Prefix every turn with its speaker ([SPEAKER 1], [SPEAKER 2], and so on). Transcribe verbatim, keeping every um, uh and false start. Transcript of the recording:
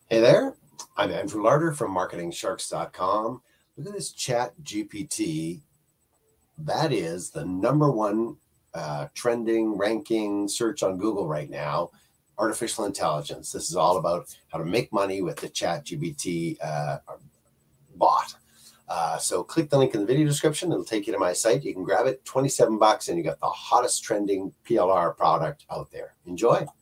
[SPEAKER 1] Hey there, I'm Andrew Larder from marketing sharks dot com. Look at this Chat G P T. That is the number one uh, trending, ranking search on Google right now, artificial intelligence. This is all about how to make money with the Chat G P T uh, bot. Uh, so click the link in the video description. It'll take you to my site. You can grab it, twenty-seven bucks, and you got the hottest trending P L R product out there. Enjoy.